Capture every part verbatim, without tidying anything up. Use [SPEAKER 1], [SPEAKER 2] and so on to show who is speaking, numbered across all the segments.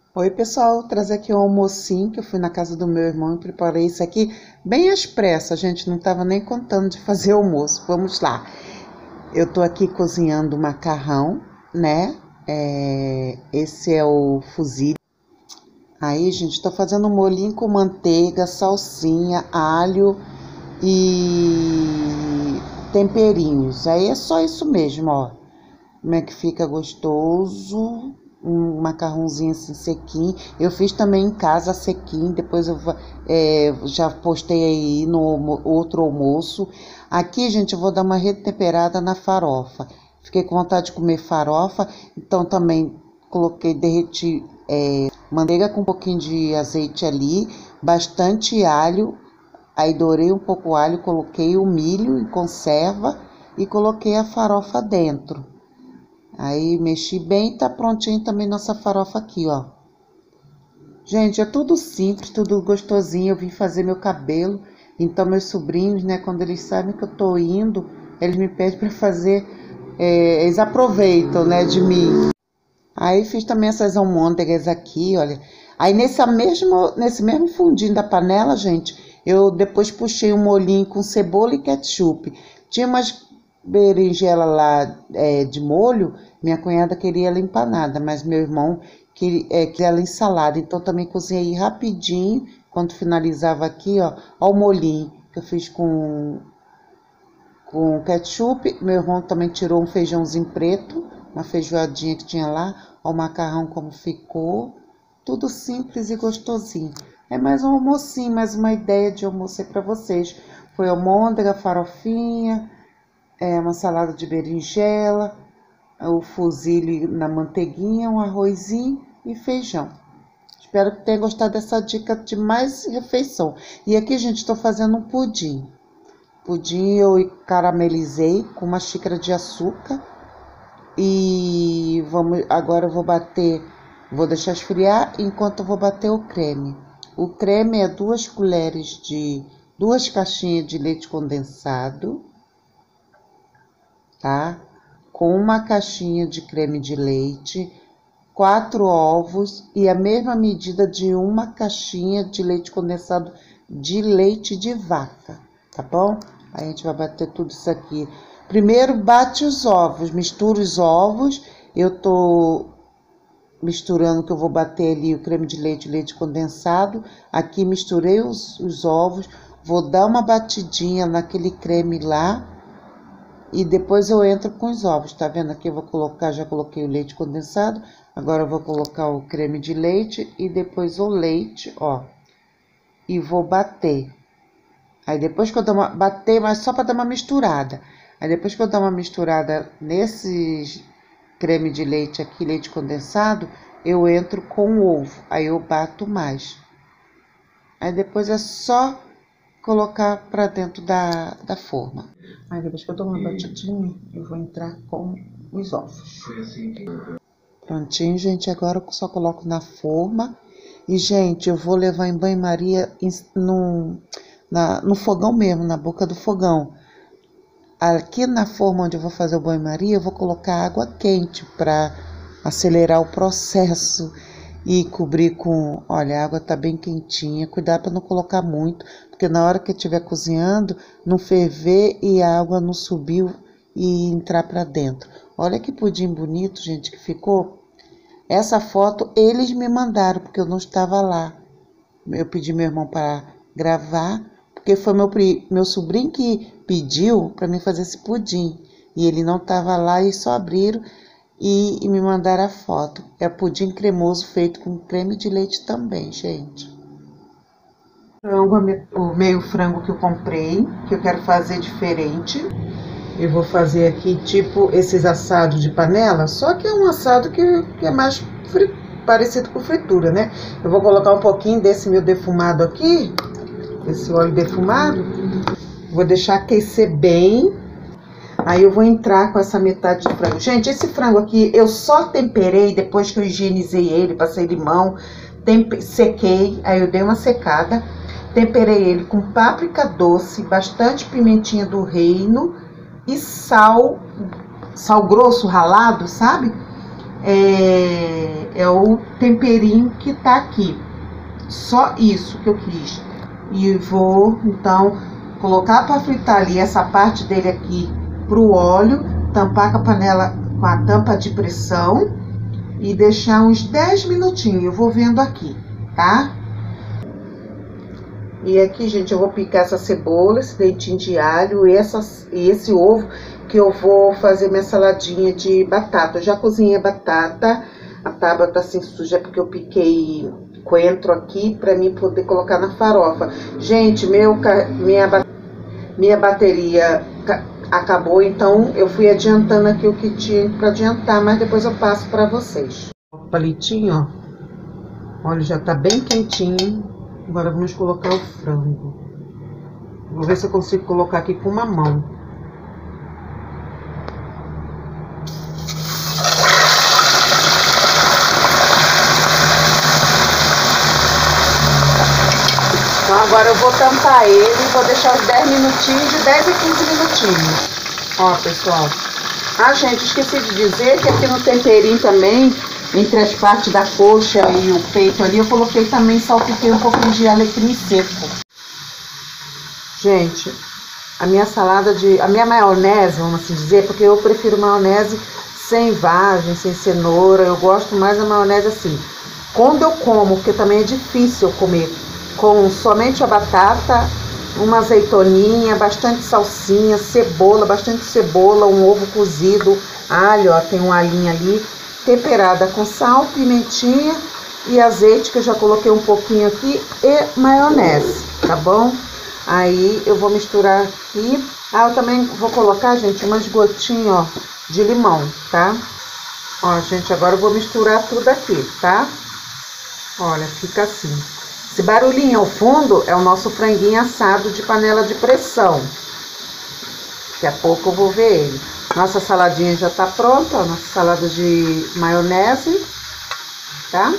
[SPEAKER 1] Oi pessoal, trazer aqui um almocinho que eu fui na casa do meu irmão e preparei isso aqui bem às pressas, a gente não estava nem contando de fazer almoço. Vamos lá, eu tô aqui cozinhando macarrão, né? É, esse é o fusilli. Aí, gente, tô fazendo um molhinho com manteiga, salsinha, alho e temperinhos. Aí é só isso mesmo, ó. Como é que fica gostoso. Um macarrãozinho assim sequinho. Eu fiz também em casa sequinho. Depois eu é, já postei aí no outro almoço. Aqui, gente, eu vou dar uma retemperada na farofa. Fiquei com vontade de comer farofa. Então também coloquei, derreti é, manteiga com um pouquinho de azeite ali. Bastante alho. Aí dourei um pouco o alho. Coloquei o milho em conserva. E coloquei a farofa dentro. Aí, mexi bem, tá prontinho também nossa farofa aqui, ó. Gente, é tudo simples, tudo gostosinho. Eu vim fazer meu cabelo, então meus sobrinhos, né, quando eles sabem que eu tô indo, eles me pedem pra fazer, é, eles aproveitam, né, de mim. Aí, fiz também essas almôndegas aqui, olha. Aí, nesse mesmo, nesse mesmo fundinho da panela, gente, eu depois puxei um molhinho com cebola e ketchup. Tinha umas berinjela lá é, de molho, minha cunhada queria ela empanada, mas meu irmão queria, é, queria ela em salada, então também cozinhei rapidinho, quando finalizava aqui, ó, ó o molhinho que eu fiz com, com ketchup. Meu irmão também tirou um feijãozinho preto, uma feijoadinha que tinha lá, ó o macarrão como ficou, tudo simples e gostosinho. É mais um almocinho, mais uma ideia de almoço para vocês. Foi almôndega, farofinha, é, uma salada de berinjela, o fusilli na manteiguinha, um arrozinho e feijão. Espero que tenha gostado dessa dica de mais refeição. E aqui, gente, estou fazendo um pudim. Pudim eu caramelizei com uma xícara de açúcar. E vamos, agora eu vou bater, vou deixar esfriar enquanto eu vou bater o creme. O creme é duas colheres de, duas caixinhas de leite condensado, tá? Com uma caixinha de creme de leite, quatro ovos e a mesma medida de uma caixinha de leite condensado de leite de vaca, tá bom? Aí a gente vai bater tudo isso aqui. Primeiro bate os ovos, mistura os ovos. Eu tô misturando que eu vou bater ali o creme de leite e leite condensado. Aqui misturei os, os ovos, vou dar uma batidinha naquele creme lá. E depois eu entro com os ovos, tá vendo? Aqui eu vou colocar, já coloquei o leite condensado. Agora eu vou colocar o creme de leite e depois o leite, ó. E vou bater. Aí depois que eu dar uma, bater, mas só para dar uma misturada. Aí depois que eu dar uma misturada nesse creme de leite aqui, leite condensado, eu entro com o ovo. Aí eu bato mais. Aí depois é só colocar para dentro da, da forma. Aí depois que eu dou uma batidinha, eu vou entrar com os ovos. Prontinho, gente. Agora eu só coloco na forma. E, gente, eu vou levar em banho-maria no, na, no fogão mesmo, na boca do fogão. Aqui na forma onde eu vou fazer o banho-maria, eu vou colocar água quente para acelerar o processo. E cobrir com, olha, a água tá bem quentinha, cuidado para não colocar muito, porque na hora que estiver cozinhando, não ferver e a água não subiu e entrar para dentro. Olha que pudim bonito, gente, que ficou. Essa foto eles me mandaram, porque eu não estava lá. Eu pedi meu irmão para gravar, porque foi meu, meu sobrinho que pediu para mim fazer esse pudim, e ele não estava lá e só abriram E, e me mandaram a foto. É pudim cremoso feito com creme de leite também, gente. Frango, o meio frango que eu comprei, que eu quero fazer diferente. Eu vou fazer aqui tipo esses assados de panela, só que é um assado que, que é mais frit, parecido com fritura, né? Eu vou colocar um pouquinho desse meu defumado aqui, esse óleo defumado. Vou deixar aquecer bem. Aí eu vou entrar com essa metade de frango. Gente, esse frango aqui eu só temperei depois que eu higienizei ele, passei limão, tempe, sequei, aí eu dei uma secada. Temperei ele com páprica doce, bastante pimentinha do reino e sal, sal grosso ralado, sabe? é, é o temperinho que tá aqui. Só isso que eu quis. E vou, então, colocar para fritar ali essa parte dele aqui pro óleo, tampar com a panela com a tampa de pressão e deixar uns dez minutinhos. Eu vou vendo aqui, tá? E aqui, gente, eu vou picar essa cebola, esse dentinho de alho e, essas, e esse ovo, que eu vou fazer minha saladinha de batata. Eu já cozinhei a batata, a tábua tá assim suja porque eu piquei coentro aqui para mim poder colocar na farofa. Gente, meu, minha, minha bateria acabou, então eu fui adiantando aqui o que tinha para adiantar, mas depois eu passo para vocês. O palitinho, ó, olha, já tá bem quentinho. Agora vamos colocar o frango. Vou ver se eu consigo colocar aqui com uma mão. Então agora eu vou tampar ele e vou deixar os dez minutinhos, de dez a quinze minutinhos. Ó, pessoal. Ah, gente, esqueci de dizer que aqui no temperinho também, entre as partes da coxa e o peito ali, eu coloquei também, salpiquei um pouquinho de alecrim seco. Gente, a minha salada de... a minha maionese, vamos assim dizer, porque eu prefiro maionese sem vagem, sem cenoura. Eu gosto mais da maionese assim. Quando eu como, porque também é difícil eu comer, com somente a batata, uma azeitoninha, bastante salsinha, cebola, bastante cebola, um ovo cozido, alho, ó, tem um alhinho ali, temperada com sal, pimentinha e azeite, que eu já coloquei um pouquinho aqui, e maionese, tá bom? Aí eu vou misturar aqui. Ah, eu também vou colocar, gente, umas gotinhas, ó, de limão, tá? Ó, gente, agora eu vou misturar tudo aqui, tá? Olha, fica assim. Esse barulhinho ao fundo é o nosso franguinho assado de panela de pressão. Daqui a pouco eu vou ver ele. Nossa saladinha já tá pronta, ó, nossa salada de maionese, tá?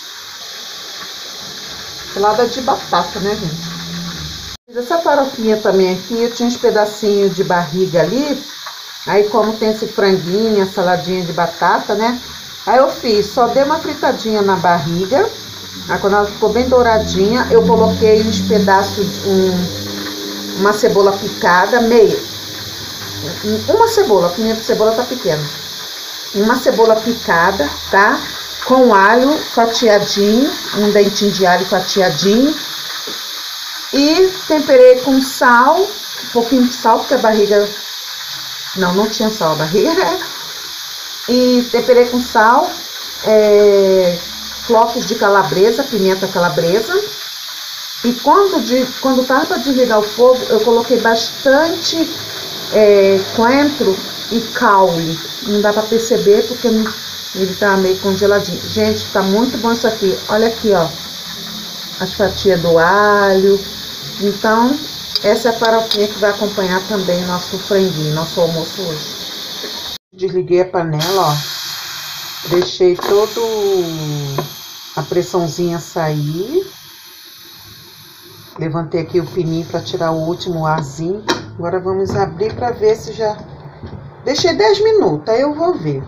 [SPEAKER 1] Salada de batata, né, gente? Essa farofinha também aqui, eu tinha uns pedacinhos de barriga ali. Aí, como tem esse franguinho, a saladinha de batata, né? Aí eu fiz, só dei uma fritadinha na barriga. Aí, quando ela ficou bem douradinha, eu coloquei uns pedaços, um, uma cebola picada, meia. Uma cebola, a minha cebola tá pequena. Uma cebola picada, tá? Com alho fatiadinho, um dentinho de alho fatiadinho. E temperei com sal, um pouquinho de sal, porque a barriga... Não, não tinha sal a barriga. E temperei com sal, é, flocos de calabresa, pimenta calabresa. E quando, de, quando tava para desligar o fogo, eu coloquei bastante é, coentro e caule. Não dá para perceber porque não, ele tá meio congeladinho. Gente, tá muito bom isso aqui. Olha aqui, ó, as fatias do alho. Então, essa é a farofinha que vai acompanhar também nosso franguinho, nosso almoço hoje. Desliguei a panela, ó. Deixei todo a pressãozinha sair. Levantei aqui o pininho para tirar o último arzinho. Agora vamos abrir para ver se já... Deixei dez minutos, aí eu vou ver.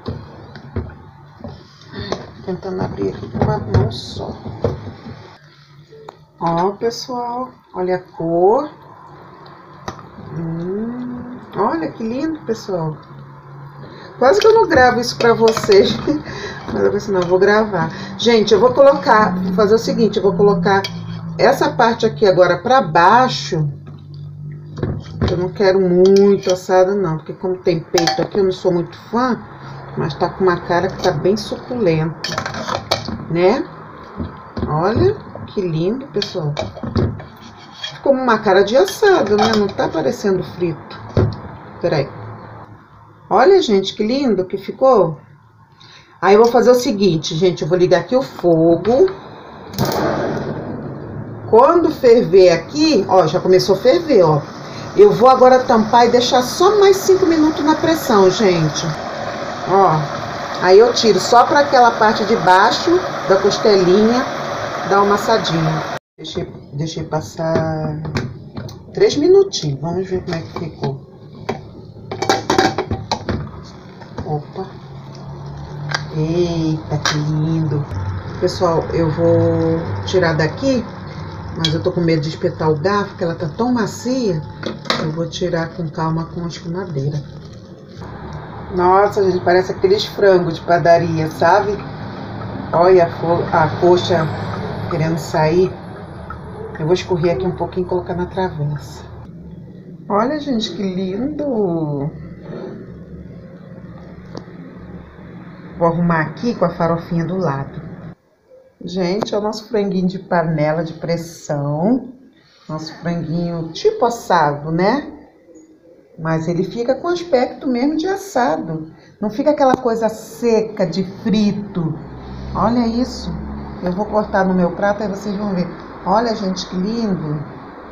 [SPEAKER 1] Tentando abrir aqui com uma mão só. Ó, pessoal, olha a cor. Hum, olha que lindo, pessoal. Quase que eu não gravo isso pra vocês. Mas eu pensei, não, eu vou gravar. Gente, eu vou colocar, vou fazer o seguinte, eu vou colocar essa parte aqui agora pra baixo. Eu não quero muito assada, não, porque como tem peito aqui, eu não sou muito fã. Mas tá com uma cara que tá bem suculenta, né? Olha. Que lindo, pessoal. Ficou uma cara de assado, né? Não tá parecendo frito. Peraí. Olha, gente, que lindo que ficou. Aí eu vou fazer o seguinte, gente. Eu vou ligar aqui o fogo. Quando ferver aqui, ó, já começou a ferver, ó. Eu vou agora tampar e deixar só mais cinco minutos na pressão, gente. Ó. Aí eu tiro só para aquela parte de baixo da costelinha. Dar uma assadinha. Deixei, deixei passar três minutinhos. Vamos ver como é que ficou. Opa. Eita, que lindo. Pessoal, eu vou tirar daqui, mas eu tô com medo de espetar o garfo, porque ela tá tão macia. Eu vou tirar com calma com a escumadeira. Nossa, gente, parece aqueles frangos de padaria, sabe? Olha a, a coxa querendo sair. Eu vou escorrer aqui um pouquinho e colocar na travessa. Olha, gente, que lindo! Vou arrumar aqui com a farofinha do lado. Gente, é o nosso franguinho de panela de pressão. Nosso franguinho tipo assado, né? Mas ele fica com aspecto mesmo de assado. Não fica aquela coisa seca de frito. Olha isso. Eu vou cortar no meu prato, aí vocês vão ver. Olha, gente, que lindo.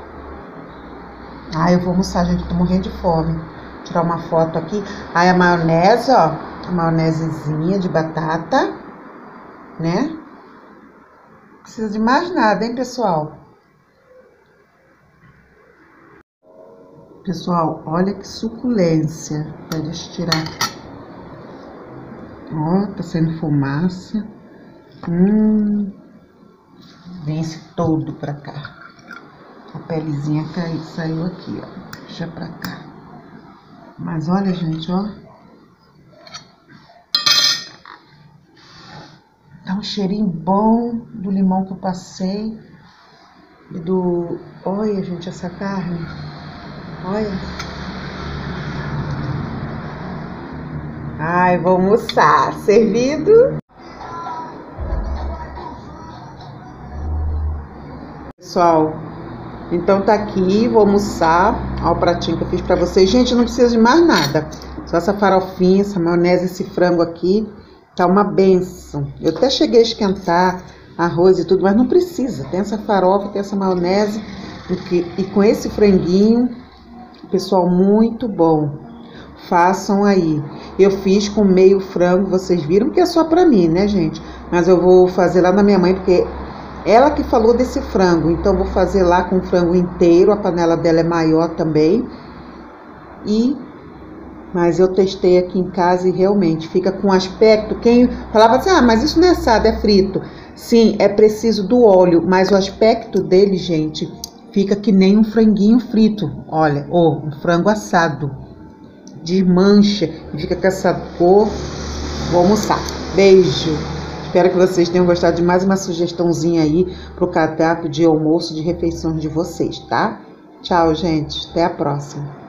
[SPEAKER 1] Ah, eu vou almoçar, gente. Eu tô morrendo de fome. Vou tirar uma foto aqui. Aí a maionese, ó. A maionesezinha de batata, né? Não precisa de mais nada, hein, pessoal? Pessoal, olha que suculência. Deixa eu tirar. Ó, tá saindo fumaça. Hum. Vem esse todo pra cá. A pelezinha caiu, saiu aqui, ó. Deixa pra cá. Mas olha, gente, ó. Tá um cheirinho bom do limão que eu passei. E do... Olha, gente, essa carne. Olha. Ai, vou almoçar. Servido. Pessoal, então tá aqui, vou almoçar. Olha o pratinho que eu fiz pra vocês. Gente, não precisa de mais nada. Só essa farofinha, essa maionese, esse frango aqui. Tá uma benção. Eu até cheguei a esquentar arroz e tudo, mas não precisa. Tem essa farofa, tem essa maionese. E com esse franguinho, pessoal, muito bom. Façam aí. Eu fiz com meio frango, vocês viram que é só pra mim, né, gente? Mas eu vou fazer lá na minha mãe, porque ela que falou desse frango. Então, vou fazer lá com o frango inteiro. A panela dela é maior também. E... Mas eu testei aqui em casa e realmente fica com aspecto... Quem falava assim, ah, mas isso não é assado, é frito. Sim, é preciso do óleo, mas o aspecto dele, gente, fica que nem um franguinho frito. Olha, ou um frango assado. Desmancha e fica com essa cor. Vou almoçar. Beijo. Espero que vocês tenham gostado de mais uma sugestãozinha aí pro cardápio de almoço, de refeições de vocês, tá? Tchau, gente. Até a próxima.